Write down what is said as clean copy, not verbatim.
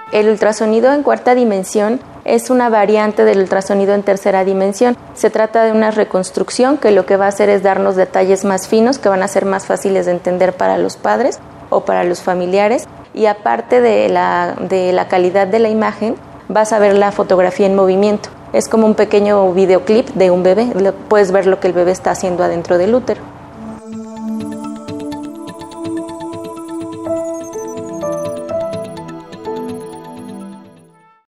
El ultrasonido en cuarta dimensión es una variante del ultrasonido en tercera dimensión. Se trata de una reconstrucción que lo que va a hacer es darnos detalles más finos que van a ser más fáciles de entender para los padres o para los familiares. Y aparte de la calidad de la imagen, vas a ver la fotografía en movimiento. Es como un pequeño videoclip de un bebé. Puedes ver lo que el bebé está haciendo adentro del útero.